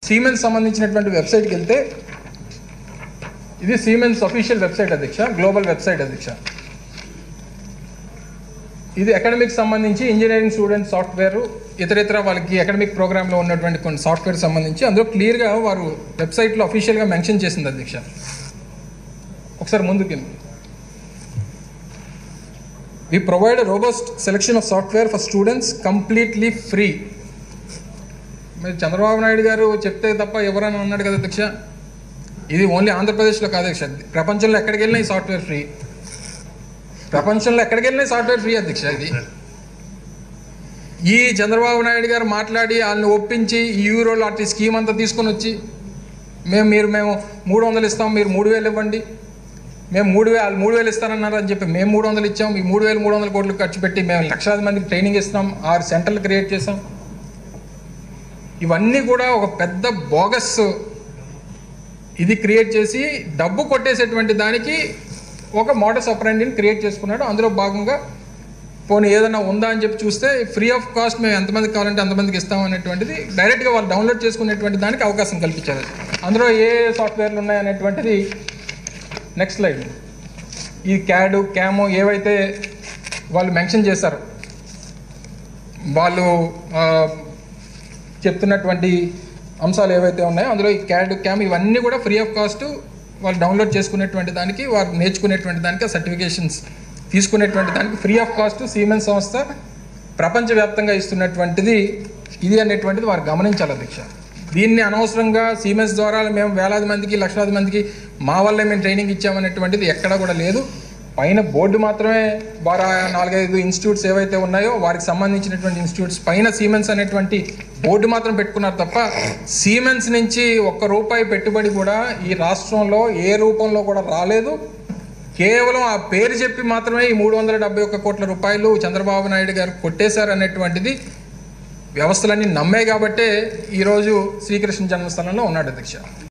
Siemens సంబంధించినటువంటి వెబ్సైట్కి వెళ్తే ఇది సీమెన్స్ అఫీషియల్ వెబ్సైట్ అధ్యక్ష, గ్లోబల్ వెబ్సైట్ అధ్యక్ష. ఇది అకాడమిక్ సంబంధించి ఇంజనీరింగ్ స్టూడెంట్ సాఫ్ట్వేర్ ఇతర వాళ్ళకి అకాడమిక్ ప్రోగ్రాంలో ఉన్నటువంటి కొన్ని సాఫ్ట్వేర్ సంబంధించి అందులో క్లియర్గా వారు వెబ్సైట్లో అఫీషియల్గా మెన్షన్ చేసింది అధ్యక్ష. ఒకసారి ముందుకి we provide robust selection of software for students completely free. మరి చంద్రబాబు నాయుడు గారు చెప్తే తప్ప ఎవరైనా అన్నాడు కదా అధ్యక్ష. ఇది ఓన్లీ ఆంధ్రప్రదేశ్లో కాదు అధ్యక్ష, ప్రపంచంలో ఎక్కడికి వెళ్ళినా ఈ సాఫ్ట్వేర్ ఫ్రీ. ప్రపంచంలో ఎక్కడికి వెళ్ళినా సాఫ్ట్వేర్ ఫ్రీ అధ్యక్ష. ఇది ఈ చంద్రబాబు నాయుడు గారు మాట్లాడి వాళ్ళని ఒప్పించి ఈ యూరో లాంటి స్కీమ్ అంతా తీసుకొని వచ్చి మేము 300 ఇస్తాం, మీరు 3000 ఇవ్వండి, మేము 3000 ఇస్తానన్నారు అని చెప్పి మేము 300 ఇచ్చాం, ఈ 3300 కోట్లు ఖర్చు పెట్టి మేము లక్షలాది మందికి ట్రైనింగ్ ఇస్తున్నాం, 6 సెంటర్లు క్రియేట్ చేసాం. ఇవన్నీ కూడా ఒక పెద్ద బోగస్ ఇది క్రియేట్ చేసి డబ్బు కొట్టేసేటువంటి దానికి ఒక మోడస్ ఆపరెండిని క్రియేట్ చేసుకున్నాడు. అందులో భాగంగా పోనీ ఏదైనా ఉందా అని చెప్పి చూస్తే ఫ్రీ ఆఫ్ కాస్ట్ మేము ఎంతమందికి కావాలంటే అంతమందికి ఇస్తాం అనేటువంటిది డైరెక్ట్గా వాళ్ళు డౌన్లోడ్ చేసుకునేటువంటి దానికి అవకాశం కల్పించారు. అందులో ఏ సాఫ్ట్వేర్లు ఉన్నాయనేటువంటిది నెక్స్ట్ స్లైడ్. ఈ క్యాడు క్యామో ఏవైతే వాళ్ళు మెన్షన్ చేశారు, వాళ్ళు చెప్తున్నటువంటి అంశాలు ఏవైతే ఉన్నాయో అందులో ఈ క్యాడ్ క్యామ్ ఇవన్నీ కూడా ఫ్రీ ఆఫ్ కాస్ట్ వాళ్ళు డౌన్లోడ్ చేసుకునేటువంటి దానికి, వారు నేర్చుకునేటువంటి దానికి, సర్టిఫికేషన్స్ తీసుకునేటువంటి దానికి ఫ్రీ ఆఫ్ కాస్ట్ సీమెన్స్ సంస్థ ప్రపంచవ్యాప్తంగా ఇస్తున్నటువంటిది ఇది అనేటువంటిది వారు గమనించాలి అధ్యక్ష. దీన్ని అనవసరంగా సీమెన్స్ ద్వారా మేము వేలాది మందికి లక్షలాది మందికి మా వల్లే మేము ట్రైనింగ్ ఇచ్చామనేటువంటిది ఎక్కడా కూడా లేదు. పైన బోర్డు మాత్రమే వారు 4-5 ఇన్స్టిట్యూట్స్ ఏవైతే ఉన్నాయో వారికి సంబంధించినటువంటి ఇన్స్టిట్యూట్స్ పైన సీమెన్స్ అనేటువంటి బోర్డు మాత్రం పెట్టుకున్నారు తప్ప సీమెన్స్ నుంచి ₹1 పెట్టుబడి కూడా ఈ రాష్ట్రంలో ఏ రూపంలో కూడా రాలేదు. కేవలం ఆ పేరు చెప్పి మాత్రమే ఈ 371 కోట్ల రూపాయలు చంద్రబాబు నాయుడు గారు కొట్టేశారు అనేటువంటిది వ్యవస్థలన్నీ నమ్మే కాబట్టే ఈరోజు శ్రీకృష్ణ జన్మస్థలంలో ఉన్నాడు అధ్యక్ష.